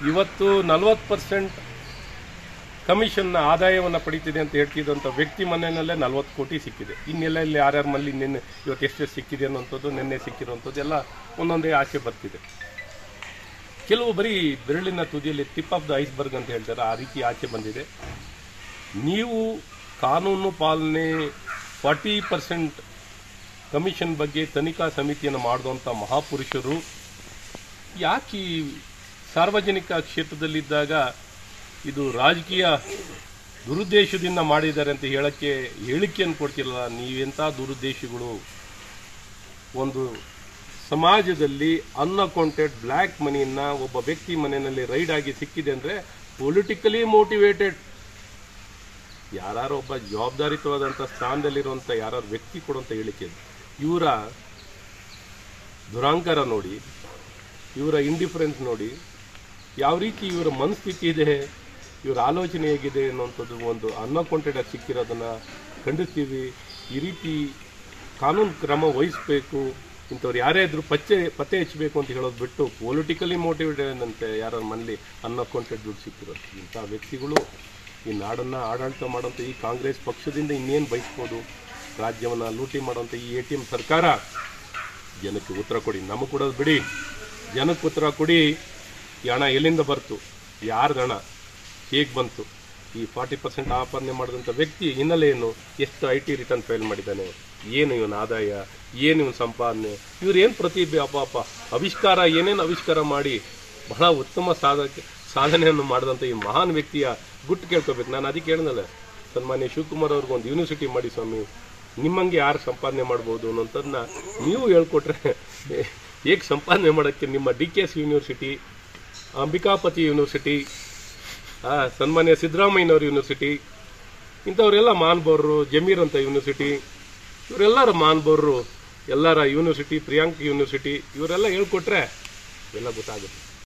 ಇವತ್ತು 40% ಕಮಿಷನ್ನ ಆದಾಯವನ್ನು ಪಡೀತಿದೆ ಅಂತ ಹೇಳ್ತಿದ್ದಂಥ ವ್ಯಕ್ತಿ ಮನೆಯಲ್ಲೇ 40 ಕೋಟಿ ಸಿಕ್ಕಿದೆ. ಇನ್ನೆಲ್ಲ ಇಲ್ಲಿ ಯಾರ್ಯಾರ ಮಲ್ಲಿ ನಿನ್ನೆ ಇವತ್ತು ಎಷ್ಟು ಸಿಕ್ಕಿದೆ ಅನ್ನೋಂಥದ್ದು, ನಿನ್ನೆ ಸಿಕ್ಕಿರೋಂಥದ್ದು ಎಲ್ಲ ಒಂದೊಂದೇ ಆಸೆ ಬರ್ತಿದೆ. ಕೆಲವು ಬರೀ ಬೆರಳಿನ ತುದಿಯಲ್ಲಿ ಟಿಪ್ ಆಫ್ ದ ಐಸ್ಬರ್ಗ್ ಅಂತ ಹೇಳ್ತಾರೆ, ಆ ರೀತಿ ಆಚೆ ಬಂದಿದೆ. ನೀವು ಕಾನೂನು ಪಾಲನೆ 40% ಕಮಿಷನ್ ಬಗ್ಗೆ ತನಿಖಾ ಸಮಿತಿಯನ್ನು ಮಾಡಿದಂಥ ಮಹಾಪುರುಷರು ಯಾಕೆ ಈ ಸಾರ್ವಜನಿಕ ಕ್ಷೇತ್ರದಲ್ಲಿದ್ದಾಗ ಇದು ರಾಜಕೀಯ ದುರುದ್ದೇಶದಿಂದ ಮಾಡಿದ್ದಾರೆ ಅಂತ ಹೇಳಿಕೆಯನ್ನು ಕೊಡ್ತಿರಲ್ಲ? ನೀವೆಂಥ ದುರುದ್ದೇಶಗಳು? ಒಂದು ಸಮಾಜದಲ್ಲಿ ಅನ್ಅಕೌಂಟೆಡ್ ಬ್ಲ್ಯಾಕ್ ಮನಿಯನ್ನು ಒಬ್ಬ ವ್ಯಕ್ತಿ ಮನೆಯಲ್ಲಿ ರೈಡ್ ಆಗಿ ಸಿಕ್ಕಿದೆ ಅಂದರೆ ಪೊಲಿಟಿಕಲಿ ಮೋಟಿವೇಟೆಡ್ ಯಾರು ಒಬ್ಬ ಜವಾಬ್ದಾರಿತವಾದಂಥ ಸ್ಥಾನದಲ್ಲಿರುವಂಥ ಯಾರು ವ್ಯಕ್ತಿ ಕೊಡುವಂಥ ಹೇಳಿಕೆ. ಇವರ ದುರಾಂಕಾರ ನೋಡಿ, ಇವರ ಇಂಡಿಫರೆನ್ಸ್ ನೋಡಿ, ಯಾವ ರೀತಿ ಇವರ ಮನಸ್ಥಿತಿ ಇದೆ, ಇವರ ಆಲೋಚನೆ ಹೇಗಿದೆ ಅನ್ನೋಂಥದ್ದು ಒಂದು ಅನ್ಅಕೌಂಟೆಡ್ ಆಗಿ ಸಿಕ್ಕಿರೋದನ್ನು ಖಂಡಿಸ್ತೀವಿ. ಈ ರೀತಿ ಕಾನೂನು ಕ್ರಮ ವಹಿಸಬೇಕು, ಇಂಥವ್ರು ಯಾರೇ ಇದ್ರೂ ಪತ್ತೆ ಹಚ್ಚಬೇಕು ಅಂತ ಹೇಳೋದು ಬಿಟ್ಟು ಪೊಲಿಟಿಕಲಿ ಮೋಟಿವೇಟೆಡ್ ಅಂತೆ ಯಾರ ಮನೇಲಿ ಅನ್ಅಕೌಂಟೆಡ್ ದುಡ್ಡು ಸಿಕ್ಕಿರೋದು. ಇಂಥ ವ್ಯಕ್ತಿಗಳು ಈ ನಾಡನ್ನು ಆಡಳಿತ ಮಾಡೋಂಥ ಈ ಕಾಂಗ್ರೆಸ್ ಪಕ್ಷದಿಂದ ಇನ್ನೇನು ಬಯಸ್ಬೋದು? ರಾಜ್ಯವನ್ನು ಲೂಟಿ ಮಾಡೋಂಥ ಈ ATM ಸರ್ಕಾರ ಜನಕ್ಕೆ ಉತ್ತರ ಕೊಡಿ. ನಮಗೆ ಕೊಡೋದು ಬಿಡಿ, ಜನಕ್ಕೆ ಉತ್ತರ ಕೊಡಿ. ಈ ಹಣ ಎಲ್ಲಿಂದ ಬರ್ತು? ಯಾರ್ದು ಹಣ? ಹೇಗೆ ಬಂತು? ಈ 40% ಆಫರ್ನೆ ಮಾಡಿದಂಥ ವ್ಯಕ್ತಿ ಹಿನ್ನೆಲೆ ಏನು? ಎಷ್ಟು IT ರಿಟರ್ನ್ ಫೈಲ್ ಮಾಡಿದ್ದಾನೆ? ಏನು ಇವನ ಆದಾಯ? ಏನು ಇವನ ಸಂಪಾದನೆ? ಇವ್ರೇನು ಪ್ರತಿಭೆ ಅಪ್ಪ ಆವಿಷ್ಕಾರ, ಏನೇನು ಆವಿಷ್ಕಾರ ಮಾಡಿ ಬಹಳ ಉತ್ತಮ ಸಾಧನೆಯನ್ನು ಮಾಡಿದಂಥ ಈ ಮಹಾನ್ ವ್ಯಕ್ತಿಯ ಗುಟ್ಟು ಕೇಳ್ಕೋಬೇಕು. ನಾನು ಅದಕ್ಕೆ ಹೇಳಿದ್ನಲ್ಲ, ಸನ್ಮಾನ್ಯ ಶಿವಕುಮಾರ್ ಅವ್ರಿಗೊಂದು ಯೂನಿವರ್ಸಿಟಿ ಮಾಡಿ ಸ್ವಾಮಿ, ನಿಮ್ಮಂಗೆ ಯಾರು ಸಂಪಾದನೆ ಮಾಡ್ಬೋದು ಅನ್ನೋಂಥದ್ದನ್ನ ನೀವು ಹೇಳ್ಕೊಟ್ರೆ ಹೇಗೆ ಸಂಪಾದನೆ ಮಾಡೋಕ್ಕೆ ನಿಮ್ಮ DKS ಯೂನಿವರ್ಸಿಟಿ, ಅಂಬಿಕಾಪತಿ ಯೂನಿವರ್ಸಿಟಿ, ಸನ್ಮಾನ್ಯ ಸಿದ್ದರಾಮಯ್ಯನವ್ರ ಯೂನಿವರ್ಸಿಟಿ, ಇಂಥವರೆಲ್ಲ ಮಾನ್ಬವರು, ಜಮೀರ್ ಅಂತ ಯೂನಿವರ್ಸಿಟಿ, ಇವರೆಲ್ಲರ ಮಾನ್ಬವರು, ಎಲ್ಲರ ಯೂನಿವರ್ಸಿಟಿ, ಪ್ರಿಯಾಂಕ್ ಯೂನಿವರ್ಸಿಟಿ, ಇವರೆಲ್ಲ ಹೇಳ್ಕೊಟ್ರೆ ಎಲ್ಲ ಗೊತ್ತಾಗುತ್ತೆ.